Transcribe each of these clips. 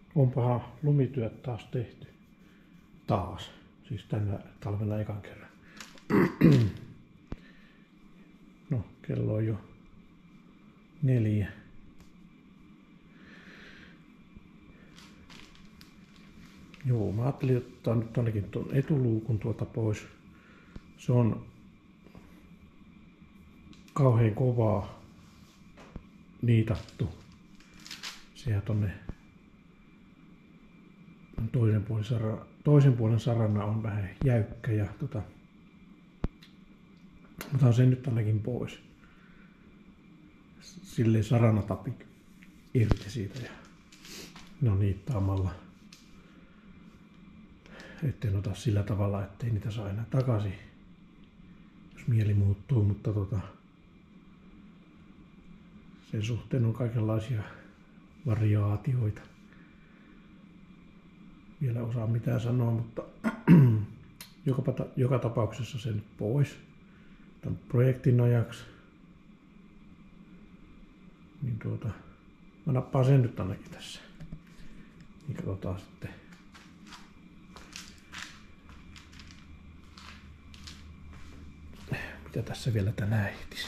Onpahan lumityöt taas tehty. Taas. Siis tänä talvena ekan kerran. No, kello on jo 4. Joo, mä ajattelin ottaa nyt ainakin tuon etuluukun tuolta pois. Se on kauhean kovaa niitattu. Siellä tonne toisen puolen sarana on vähän jäykkä ja otan sen nyt ainakin pois. Silleen saranatapi irti siitä ja no niittaamalla. Etten ota sillä tavalla, ettei niitä saa enää takaisin, jos mieli muuttuu, mutta sen suhteen on kaikenlaisia variaatioita. Vielä osaa mitään sanoa, mutta joka tapauksessa sen pois tämän projektin ajaksi. Niin mä nappaan sen nyt ainakin tässä. Niin katsotaan sitten. Mitä tässä vielä tänään ehtisi.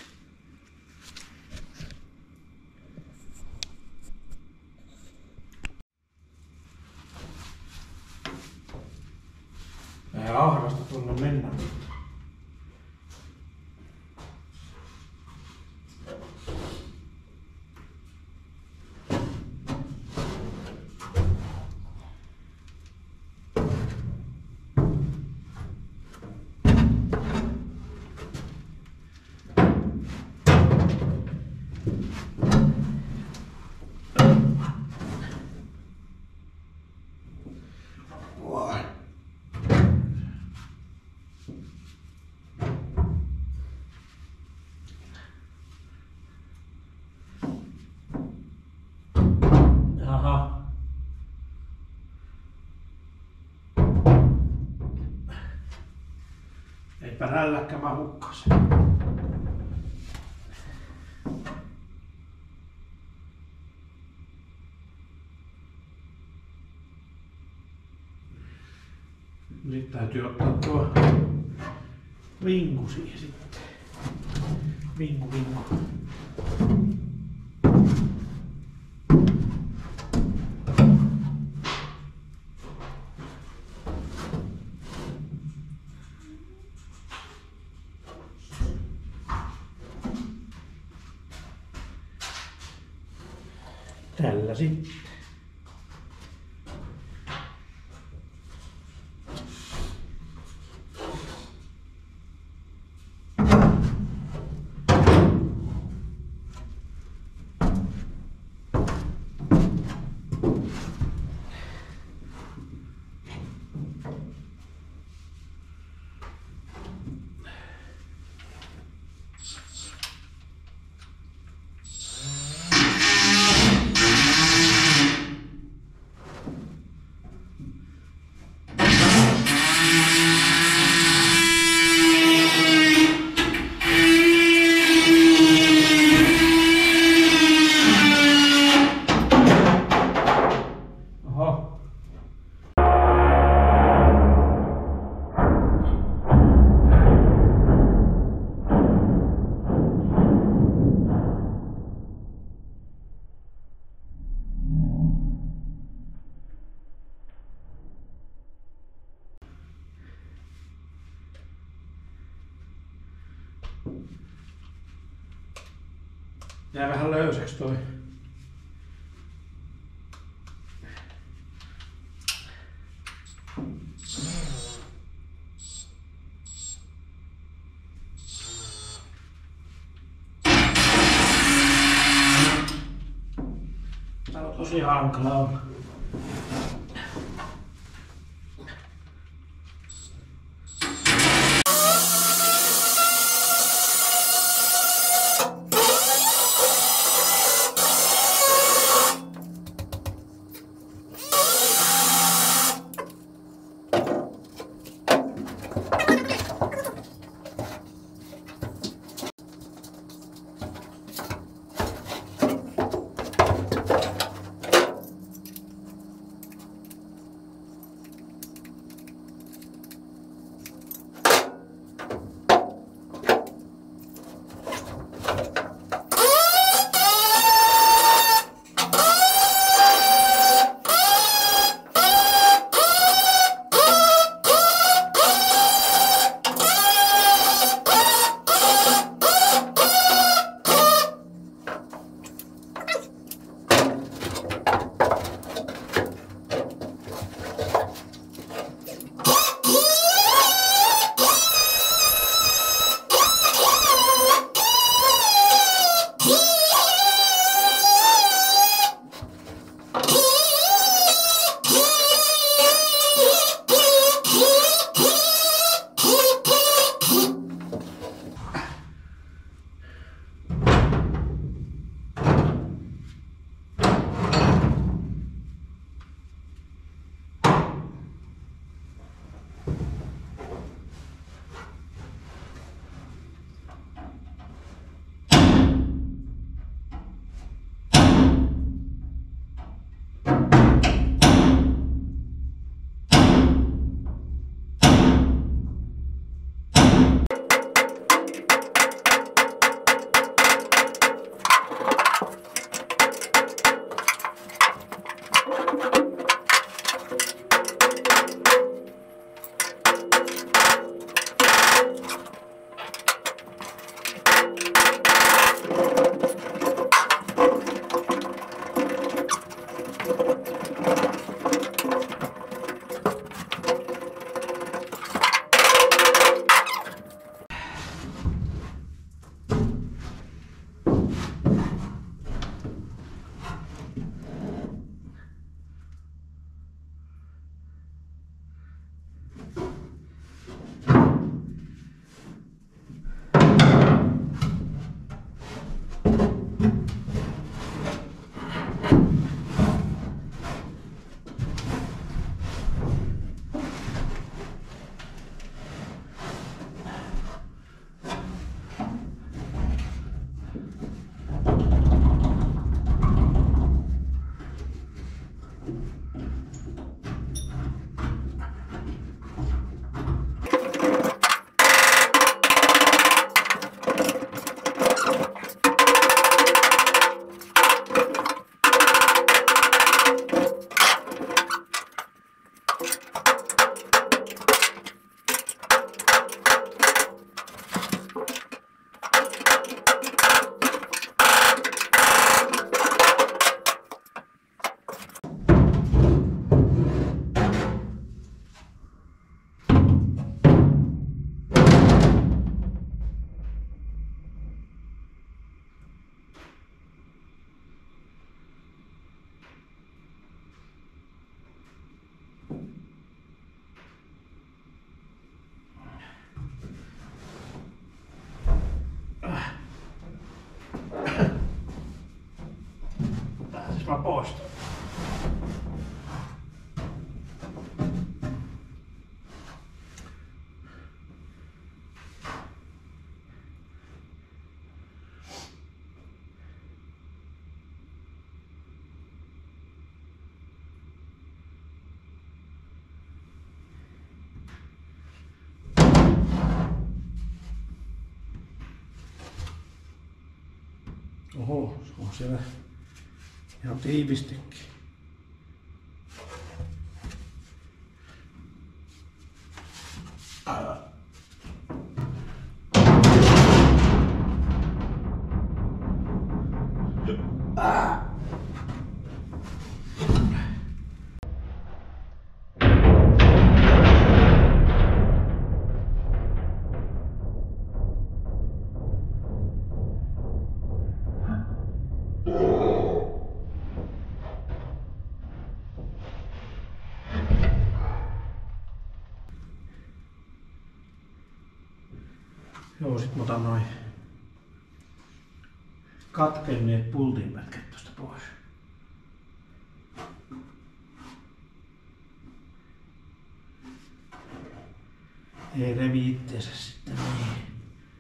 Vähän ahdasta tuonne mennä. Eipä rälläkään, mä hukkasin. Nyt täytyy ottaa tuo vingu siihen sitten. Vingu. Tällä sitten. Jää vähän löysäksi toi. Tää on tosi hankalaa. Mä poistan. Oho, se on siellä ihan tiivistikin. Joo, sit mä otan noin katkenneet pultinpätkät tosta pois. Ei revi itteensä sitten niin.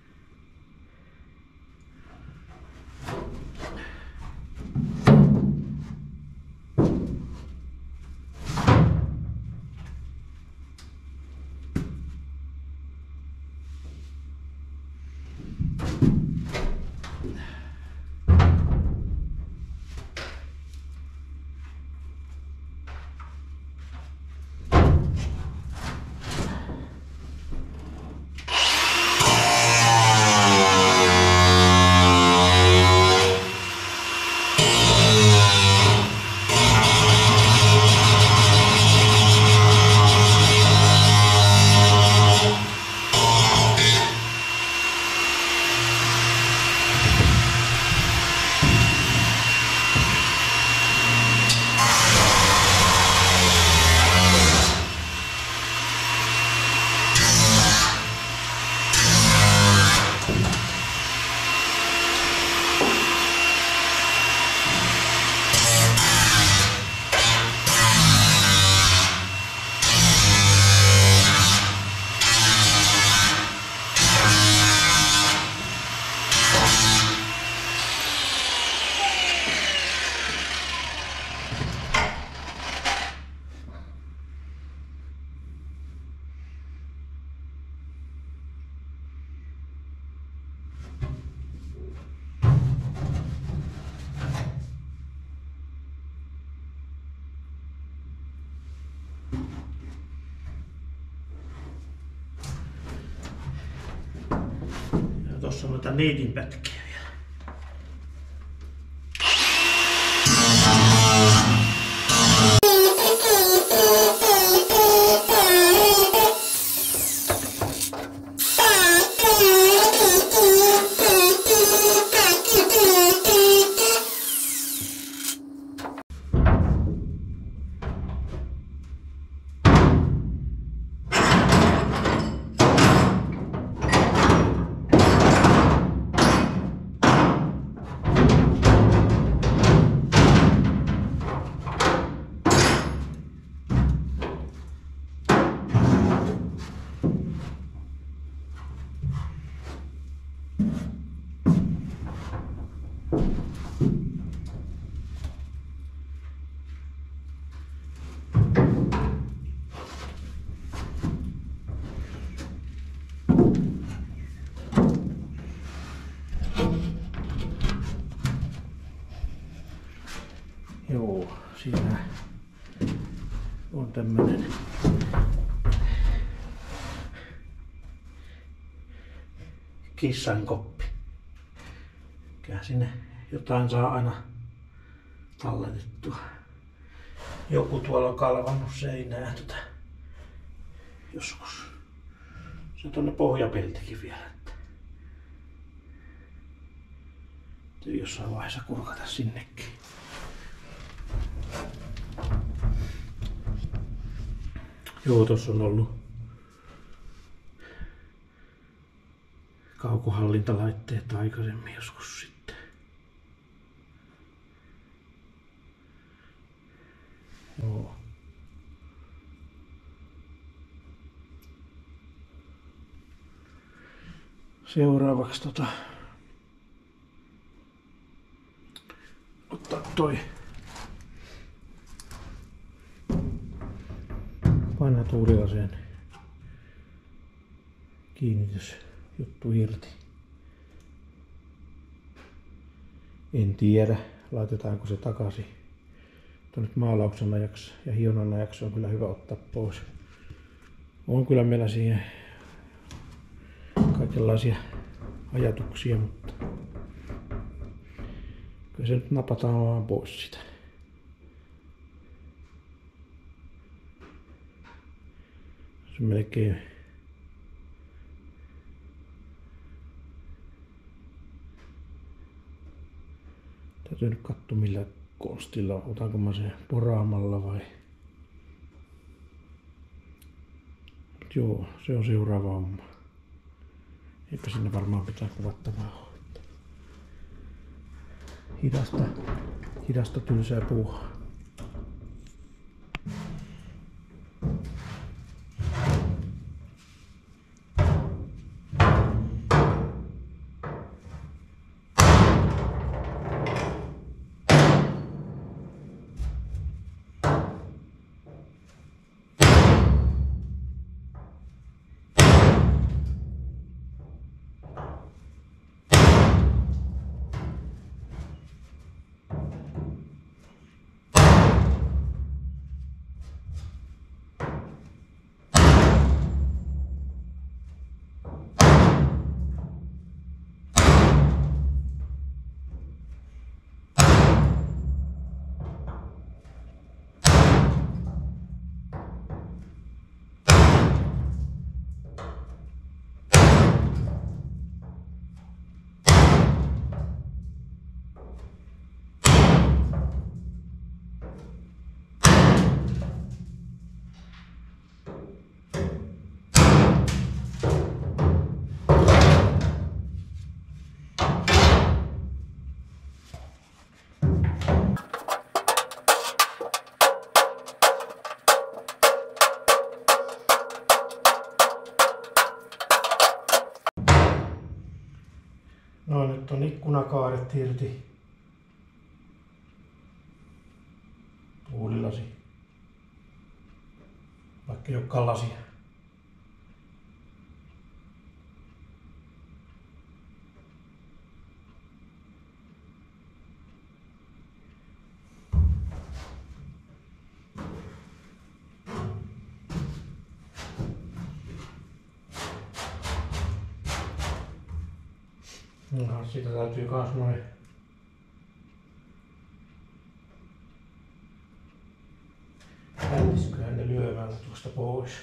Tossa on noita niitinpätkiä vielä. siinä on tämmönen kissankoppi. Mikä sinne jotain saa aina talletettua. Joku tuolla on kalvannut seinään joskus. Se on tuonne pohjapeltikin vielä. Että jossain vaiheessa kurkata sinnekin. Joo, tossa on ollut kaukohallintalaitteet aikaisemmin joskus sitten. Joo. Seuraavaksi ottaa toi vanha tuulilaseen kiinnitysjuttu irti. En tiedä, laitetaanko se takaisin tuonne maalauksen ajaksi ja hionnan ajaksi on kyllä hyvä ottaa pois. On kyllä meillä siihen kaikenlaisia ajatuksia, mutta kyllä se nyt napataan vaan pois sitä. Se melkein täytyy nyt katsoa millä konstilla, otanko mä sen poraamalla vai. Mut joo, se on seuraava homma. Eipä sinne varmaan pitää kuvattavaa olla. Hidasta tylsää puuhaa. No nyt on ikkunakaaret irti. Tuulilasi. Vaikka ei olekaan lasia. No, siitä täytyy kans noin lähtisiköhän ne lyömällä tuosta pois.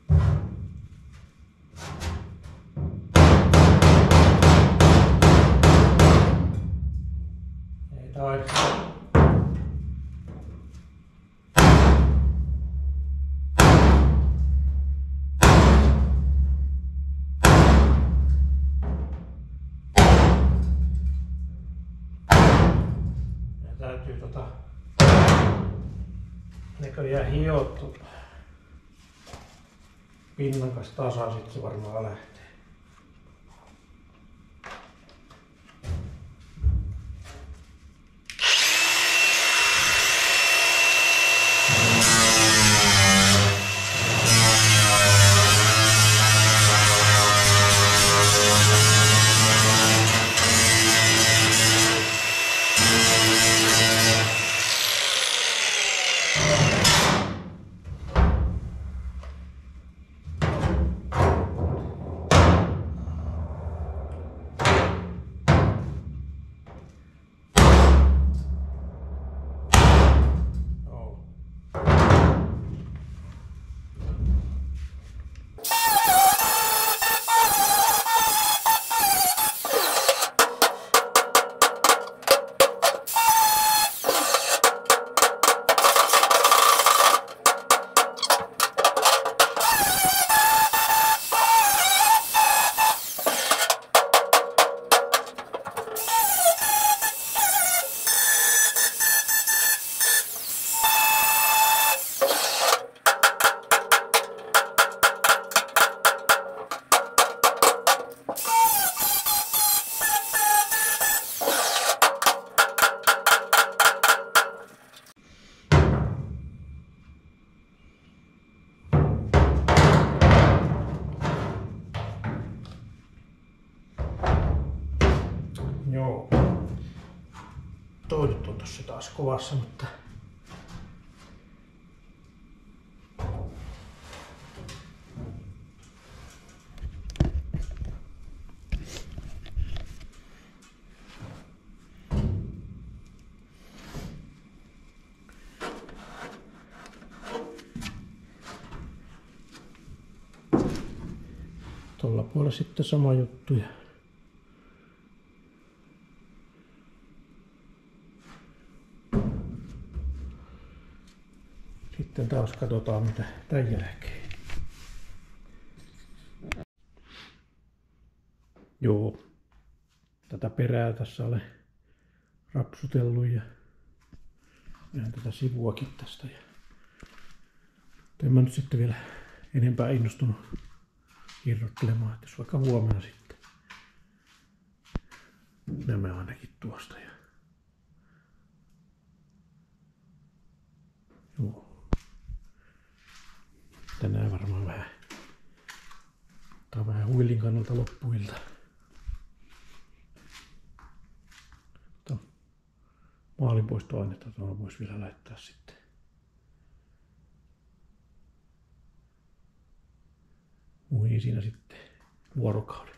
Ei taida. Täytyy näköjään hiottu pinnan kanssa tasan, sit se varmaan lähtee. Joo. Toi nyt on tossa taas kovassa, mutta tuolla puolella sitten sama juttu. Ja sitten taas katsotaan mitä tän jälkeen. Joo. Tätä perää tässä olen rapsutellut ja vähän tätä sivuakin tästä. Ja en mä nyt sitten vielä enempää innostunut irrottelemaan, että jos vaikka huomenna sitten nämä ainakin tuosta. Ja joo. Tänään varmaan vähän, tää on vähän huilin kannalta loppuilta. Maalinpoistoainetta tuolla voisi vielä laittaa sitten. Muihin siinä sitten vuorokauden.